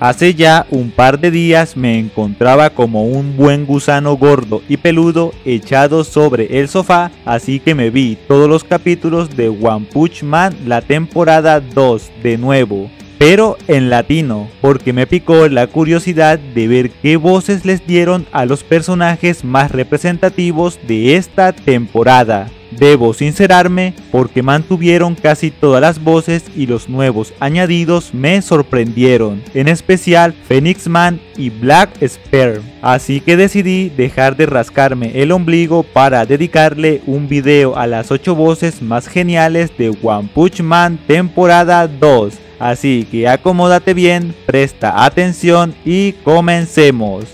Hace ya un par de días me encontraba como un buen gusano gordo y peludo echado sobre el sofá, así que me vi todos los capítulos de One Punch Man la temporada 2 de nuevo, pero en latino, porque me picó la curiosidad de ver qué voces les dieron a los personajes más representativos de esta temporada. Debo sincerarme porque mantuvieron casi todas las voces y los nuevos añadidos me sorprendieron, en especial Phoenix Man y Black Sperm, así que decidí dejar de rascarme el ombligo para dedicarle un video a las 8 voces más geniales de One Punch Man temporada 2. Así que acomódate bien, presta atención y comencemos.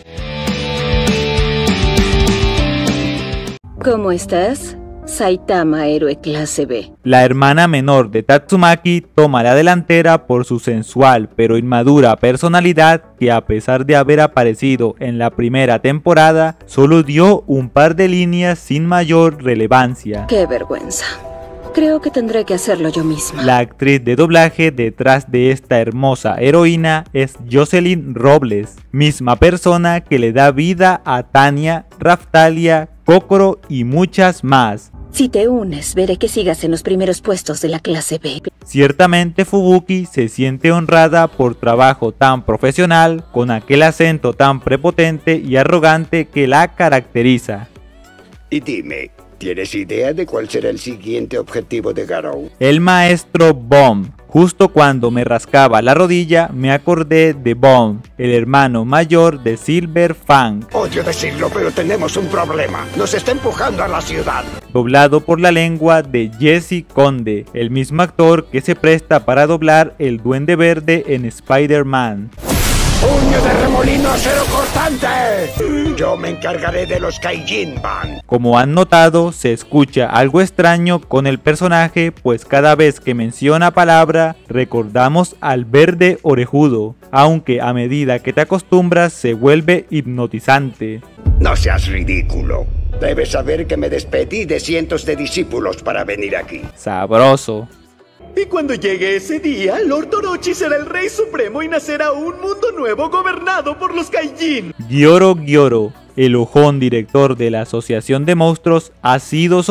¿Cómo estás? Saitama, héroe clase B. La hermana menor de Tatsumaki toma la delantera por su sensual pero inmadura personalidad, que a pesar de haber aparecido en la primera temporada, solo dio un par de líneas sin mayor relevancia. ¡Qué vergüenza! Creo que tendré que hacerlo yo misma. La actriz de doblaje detrás de esta hermosa heroína es Jocelyn Robles, misma persona que le da vida a Tanya, Raftalia, Kokoro y muchas más. Si te unes, veré que sigas en los primeros puestos de la clase B. Ciertamente Fubuki se siente honrada por trabajo tan profesional, con aquel acento tan prepotente y arrogante que la caracteriza. Y dime, ¿tienes idea de cuál será el siguiente objetivo de Garou? El maestro Bomb. Justo cuando me rascaba la rodilla, me acordé de Bomb, el hermano mayor de Silver Fang. Odio decirlo, pero tenemos un problema. Nos está empujando a la ciudad. Doblado por la lengua de Jesse Conde, el mismo actor que se presta para doblar el Duende Verde en Spider-Man. ¡Puño de remolino acero cortante! Yo me encargaré de los Kaijin Ban. Como han notado, se escucha algo extraño con el personaje, pues cada vez que menciona palabra, recordamos al verde orejudo, aunque a medida que te acostumbras se vuelve hipnotizante. No seas ridículo. Debes saber que me despedí de cientos de discípulos para venir aquí. Sabroso. Y cuando llegue ese día, Lord Orochi será el rey supremo y nacerá un mundo nuevo gobernado por los Kaijin. Gyoro, el ojón director de la Asociación de Monstruos, ha sido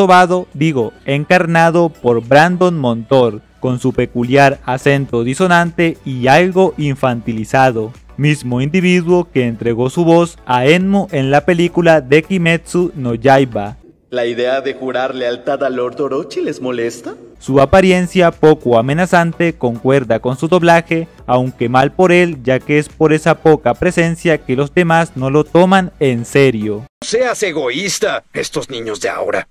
encarnado por Brandon Montour, con su peculiar acento disonante y algo infantilizado, mismo individuo que entregó su voz a Enmu en la película de Kimetsu no Yaiba. ¿La idea de jurar lealtad a Lord Orochi les molesta? Su apariencia poco amenazante concuerda con su doblaje, aunque mal por él, ya que es por esa poca presencia que los demás no lo toman en serio. Seas egoísta, estos niños de ahora.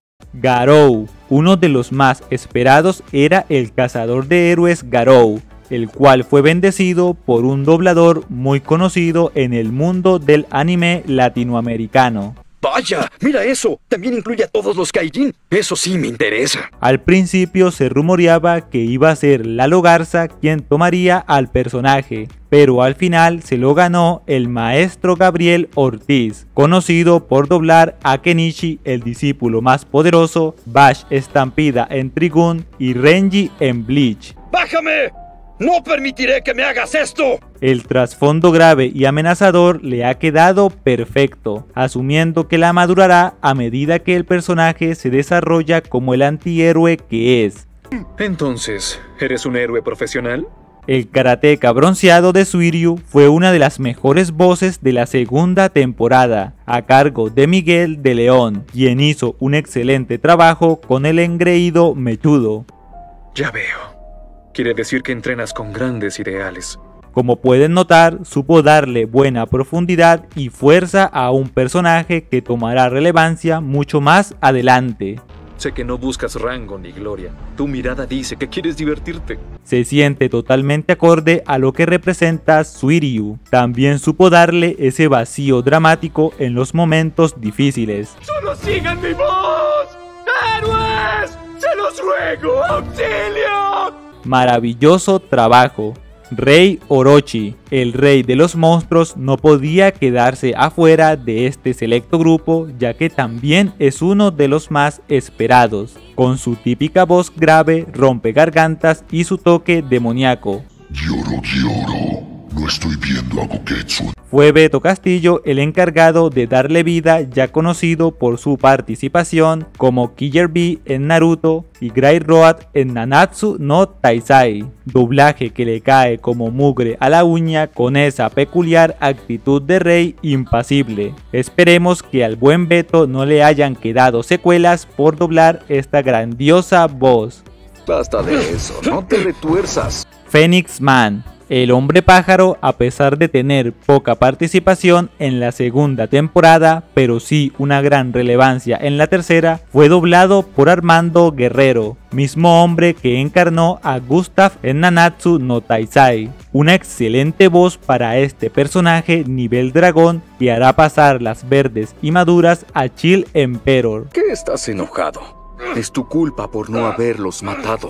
Garou, uno de los más esperados, era el cazador de héroes Garou, el cual fue bendecido por un doblador muy conocido en el mundo del anime latinoamericano. ¡Vaya! ¡Mira eso! También incluye a todos los Kaijin. Eso sí me interesa. Al principio se rumoreaba que iba a ser Lalo Garza quien tomaría al personaje, pero al final se lo ganó el maestro Gabriel Ortiz, conocido por doblar a Kenichi, el discípulo más poderoso, Bash Estampida en Trigun y Renji en Bleach. ¡Bájame! ¡No permitiré que me hagas esto! El trasfondo grave y amenazador le ha quedado perfecto, asumiendo que la madurará a medida que el personaje se desarrolla como el antihéroe que es. Entonces, ¿eres un héroe profesional? El karateca bronceado de Suiryu fue una de las mejores voces de la segunda temporada, a cargo de Miguel de León, quien hizo un excelente trabajo con el engreído mechudo. Ya veo. Quiere decir que entrenas con grandes ideales. Como pueden notar, supo darle buena profundidad y fuerza a un personaje que tomará relevancia mucho más adelante. Sé que no buscas rango ni gloria. Tu mirada dice que quieres divertirte. Se siente totalmente acorde a lo que representa Suiryu. También supo darle ese vacío dramático en los momentos difíciles. ¡Solo sigan mi voz! ¡Héroes! ¡Se los ruego! ¡Auxilio! Maravilloso trabajo. Rei Orochi, el rey de los monstruos, no podía quedarse afuera de este selecto grupo, ya que también es uno de los más esperados, con su típica voz grave, rompe gargantas y su toque demoníaco. No estoy viendo a Goketsu. Fue Beto Castillo el encargado de darle vida, ya conocido por su participación como Killer Bee en Naruto y Grey Road en Nanatsu no Taizai, doblaje que le cae como mugre a la uña con esa peculiar actitud de rey impasible. Esperemos que al buen Beto no le hayan quedado secuelas por doblar esta grandiosa voz. Basta de eso, no te retuerzas. Phoenix Man. El hombre pájaro, a pesar de tener poca participación en la segunda temporada, pero sí una gran relevancia en la tercera, fue doblado por Armando Guerrero, mismo hombre que encarnó a Gustav en Nanatsu no Taizai. Una excelente voz para este personaje nivel dragón que hará pasar las verdes y maduras a Chill Emperor. ¿Qué estás enojado? Es tu culpa por no haberlos matado.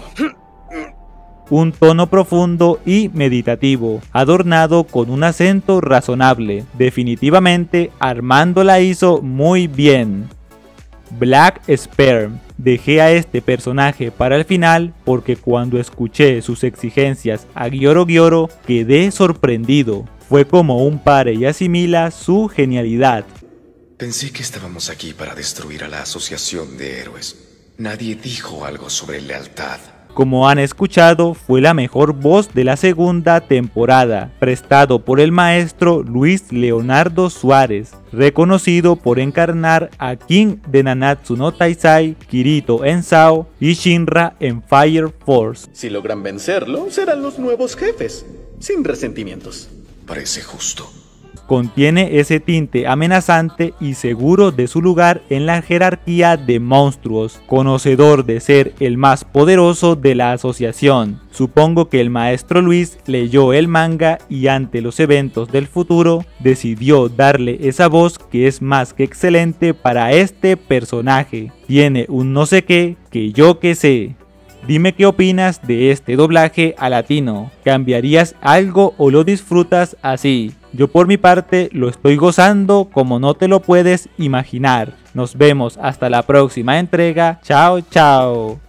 Un tono profundo y meditativo, adornado con un acento razonable. Definitivamente Armando la hizo muy bien. Black Sperm. Dejé a este personaje para el final porque cuando escuché sus exigencias a Gyoro Gyoro quedé sorprendido. Fue como un pare y asimila su genialidad. Pensé que estábamos aquí para destruir a la Asociación de Héroes. Nadie dijo algo sobre lealtad. Como han escuchado, fue la mejor voz de la segunda temporada, prestado por el maestro Luis Leonardo Suárez, reconocido por encarnar a King de Nanatsu no Taizai, Kirito en Sao y Shinra en Fire Force. Si logran vencerlo, serán los nuevos jefes, sin resentimientos. Parece justo. Contiene ese tinte amenazante y seguro de su lugar en la jerarquía de monstruos, conocedor de ser el más poderoso de la asociación. Supongo que el maestro Luis leyó el manga y ante los eventos del futuro decidió darle esa voz que es más que excelente para este personaje. Tiene un no sé qué que yo que sé. Dime qué opinas de este doblaje a latino. ¿Cambiarías algo o lo disfrutas así? Yo por mi parte lo estoy gozando como no te lo puedes imaginar. Nos vemos hasta la próxima entrega. Chao, chao.